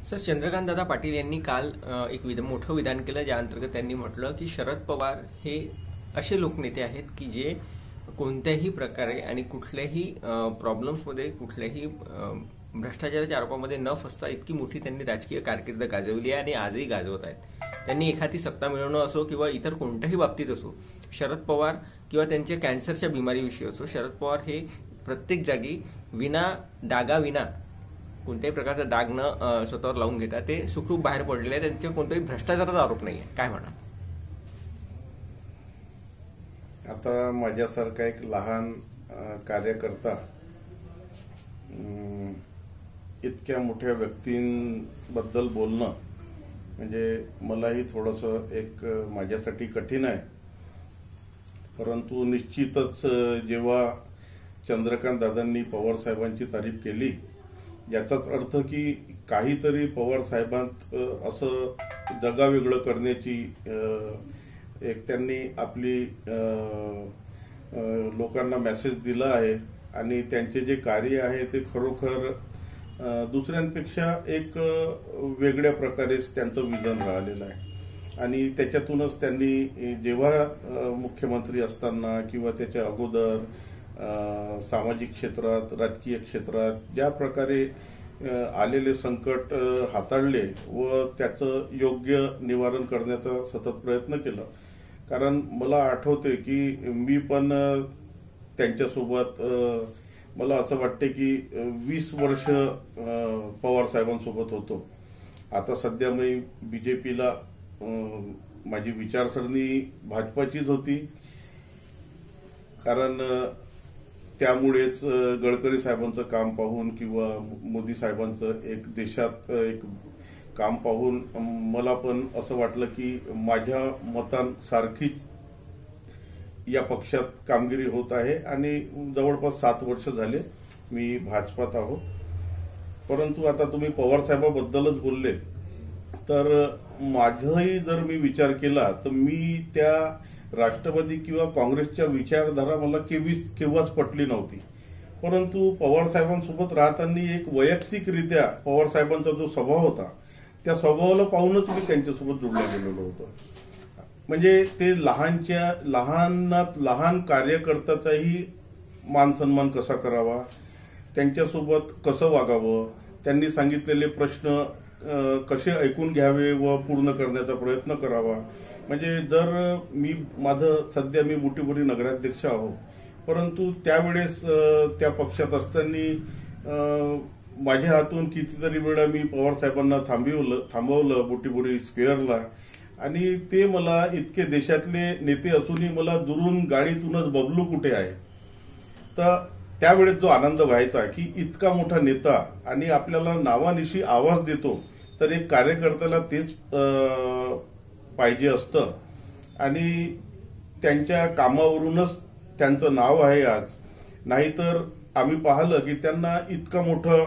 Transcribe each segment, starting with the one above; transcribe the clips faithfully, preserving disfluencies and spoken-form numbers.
Sir, Chandrakant Dada Patil यांनी काल एक विध मोठं विधान केलं, ज्या अंतर्गत त्यांनी म्हटलं की शरद पवार हे असे लोकनेते आहेत की जे कोणत्याही प्रकारे आणि कुठल्याही प्रॉब्लेम्समध्ये कुठल्याही भ्रष्टाचाराच्या आरोपामध्ये न फसता इतकी मोठी त्यांनी राजकीय कारकीर्द गाजवली आहे आणि आजही गाजवत आहेत। त्यांनी एखादी सत्ता मिळवणं असो किंवा इतर कोणत्याही बाबतीत असो, शरद पवार किंवा त्यांच्या कॅन्सरच्या बिमारीविषयी असो, शरद पवार हे प्रत्येक जागी विना डागा विना कोणत्याही प्रकारचा डाग न स्वतःवर लावून घेता ते सुखरूप बाहेर पडलेले आहेत। त्यांच्या कोणत्याही भ्रष्टाचाराचा आरोप नाहीये, काय म्हणा? आता माझ्यासारखा एक लहान कार्यकर्ता इतक्या मोठ्या व्यक्तींबद्दल बोलणं म्हणजे मलाही थोडंसं एक माझ्यासाठी कठीण आहे। परंतु निश्चितच जेव्हा चंद्रकांत दादांनी पवार साहेबांची तारीफ केली, याचाच अर्थ की काहीतरी पवार साहेबांत असं जगावेगळं करण्याची एक त्यांनी आपली लोकांना मेसेज दिला आहे आणि त्यांचे जे कार्य आहे ते खरोखर दुसऱ्यांपेक्षा एक वेगळ्या प्रकारे त्यांचं विजन राहिलेलं आहे। आणि त्याच्यातूनच त्यांनी जेव्हा मुख्यमंत्री असताना किंवा त्याच्या अगोदर सामाजिक क्षेत्रात, राजकीय क्षेत्रात ज्या प्रकारे आलेले संकट हाताळले व त्याचं योग्य निवारण करण्याचा सतत प्रयत्न केला। कारण मला आठवते की मी पण त्यांच्यासोबत मला असं वाटते की वीस वर्ष पवार साहेबांसोबत होतो। आता सध्या मी बीजेपीला माझी विचारसरणी भाजपाचीच होती, कारण त्यामुळेच गडकरी साहेबांचं काम पाहून किंवा मोदी साहेबांचं एक देशात एक काम पाहून मला पण असं वाटलं की माझ्या मतांसारखीच या पक्षात कामगिरी होत आहे आणि जवळपास सात वर्ष झाले मी भाजपात आहो। परंतु आता तुम्ही पवार साहेबांबद्दलच बोलले तर माझाही जर मी विचार केला तर मी त्या राष्ट्रवादी किंवा काँग्रेसच्या विचारधारा मला केव्हीच केव्हाच पटली नव्हती। परंतु पवार साहेबांसोबत राहताना एक वैयक्तिकरित्या पवार साहेबांचा जो स्वभाव होता त्या स्वभावाला पाहूनच मी त्यांच्यासोबत जोडल्या गेलेलो होतो। म्हणजे ते लहानच्या लहानात लहान कार्यकर्त्याचाही मान सन्मान कसा करावा, त्यांच्यासोबत कसं वागावं, त्यांनी सांगितलेले प्रश्न कसे ऐकून घ्यावे व पूर्ण करण्याचा प्रयत्न करावा। म्हणजे जर मी माझं सध्या मी बुटीबोरी नगराध्यक्ष आहो, परंतु त्यावेळेस त्या पक्षात असताना माझ्या हातून कितीतरी वेळा मी पवार साहेबांना थांबवलं थांबवलं बुटीबोरी स्क्वेअरला, आणि ते मला इतके देशातले नेते असूनही मला दुरून गाडीतूनच बबलू कुठे आहे, तर त्यावेळेस जो आनंद व्हायचा की इतका मोठा नेता आणि आपल्याला नावानिशी आवाज देतो, तर एक कार्यकर्त्याला तेच पाहिजे असतं। आणि त्यांच्या कामावरूनच त्यांचं नाव आहे आज। नाहीतर आम्ही पाहिलं की त्यांना इतका मोठं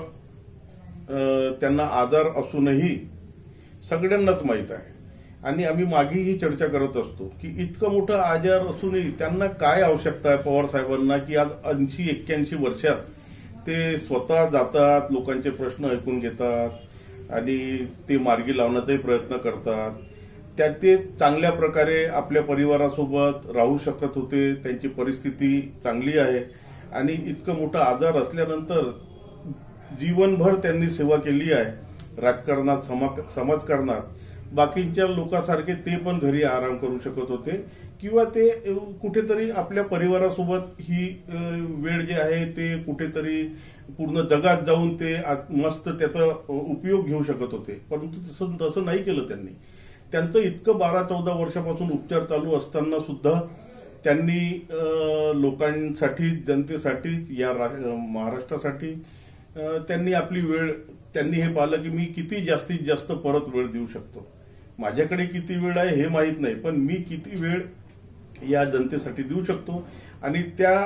त्यांना आजार असूनही सगळ्यांनाच माहीत आहे आणि आम्ही मागेही चर्चा करत असतो की इतकं मोठं आजार असूनही त्यांना काय आवश्यकता आहे पवार साहेबांना की आज ऐंशी एक्क्याऐंशी वर्षात ते स्वतः जातात, लोकांचे प्रश्न ऐकून घेतात आणि ते मार्गी लावण्याचाही प्रयत्न करतात। त्या ते चांगल्या प्रकारे आपल्या परिवारासोबत राहू शकत होते, त्यांची परिस्थिती चांगली आहे आणि इतकं मोठा आजार असल्यानंतर जीवनभर त्यांनी सेवा केली आहे राजकारणात, समाजकारणात। बाकीच्या लोकांसारखे ते पण घरी आराम करू शकत होते किंवा ते कुठेतरी आपल्या परिवारासोबत ही वेळ जे आहे ते कुठेतरी पूर्ण जगात जाऊन ते मस्त त्याचा उपयोग घेऊ शकत होते। परंतु तसं तसं नाही केलं त्यांनी। त्यांचं इतकं बारा चौदा वर्षापासून उपचार चालू असताना सुद्धा त्यांनी लोकांसाठी, जनतेसाठी, या महाराष्ट्रासाठी त्यांनी आपली वेळ त्यांनी हे पाहिलं की मी किती जास्तीत जास्त परत वेळ देऊ शकतो। माझ्याकडे किती वेळ आहे हे माहीत नाही, पण मी किती वेळ या जनतेसाठी देऊ शकतो। आणि त्या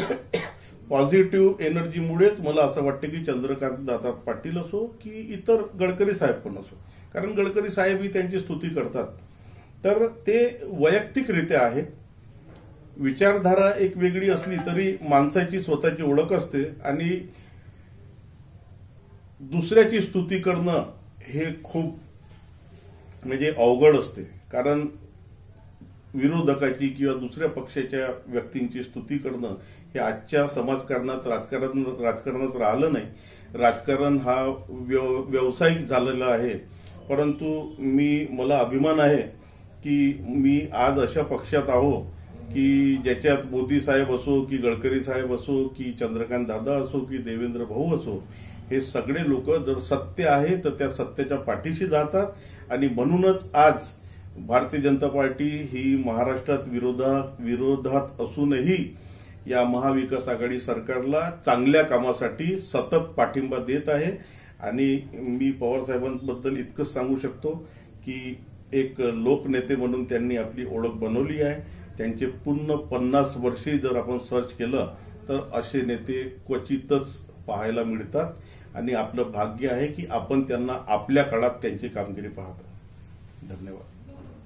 पॉझिटिव्ह एनर्जीमुळेच मला असं वाटतं की चंद्रकांत दादा पाटील असो की इतर गडकरी साहेब पण असो, कारण गडकरी साहेबही त्यांची स्तुती करतात, तर ते वैयक्तिकरित्या आहे। विचारधारा एक वेगळी असली तरी माणसाची स्वतःची ओळख असते आणि दुसऱ्याची स्तुती करणं हे खूप म्हणजे अवघड असते, कारण विरोधकाची किंवा दुसऱ्या पक्षाच्या व्यक्तींची स्तुती करणं हे आजच्या समाजकारणात राजकारण राजकारणात राहिलं नाही. राजकारण हा व्यावसायिक झालेला आहे. परंतु मी मला अभिमान आहे की मी आज अशा पक्षात आहो की ज्याच्यात मोदी साहेब असो की गडकरी साहेब असो की चंद्रकांत दादा असो की देवेंद्र भाऊ असो, हे सगळे लोक जर सत्य आहे तर त्या सत्याच्या पाठीशी जातात. आणि म्हणूनच आज भारतीय जनता पार्टी ही महाराष्ट्रात विरोधात विरोधात असूनही या महाविकास आघाडी सरकारला चांगल्या कामासाठी सतत पाठिंबा देत आहे. आणि मी पवार साहेबांबद्दल इतकंच सांगू शकतो की एक लोकनेते म्हणून त्यांनी आपली ओळख बनवली आहे. त्यांचे पूर्ण पन्नास वर्षे जर आपण सर्च केलं तर असे नेते क्वचितच पाहायला मिळतात. आणि आपलं भाग्य आहे की आपण त्यांना आपल्या काळात त्यांची कामगिरी पाहतो. धन्यवाद.